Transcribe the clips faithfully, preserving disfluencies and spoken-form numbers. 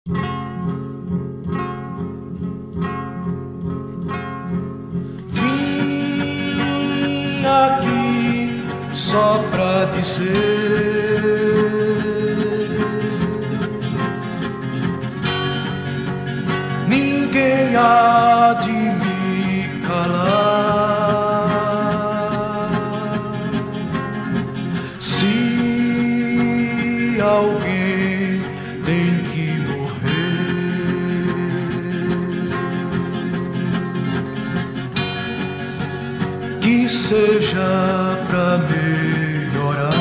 Vim aqui só pra dizer: ninguém há de me calar. Se alguém tem que morrer, que seja pra melhorar.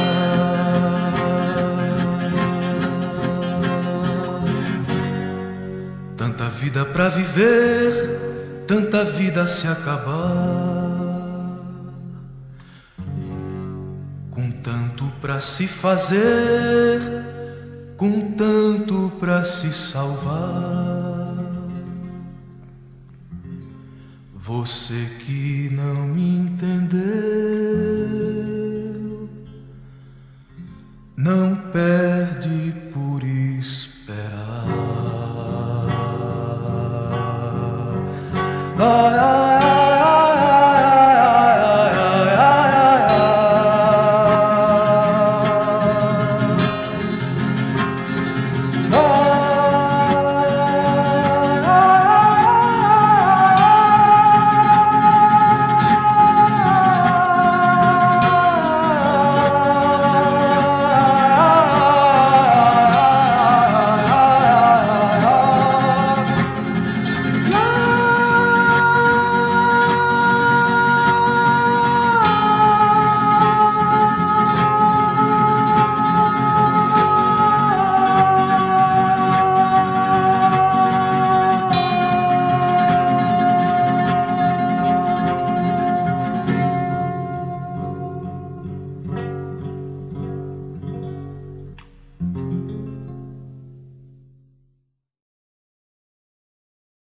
Tanta vida pra viver, tanta vida a se acabar, com tanto pra se fazer, com tanto pra se salvar. Você que não me entendeu, não perde por esperar. Ah,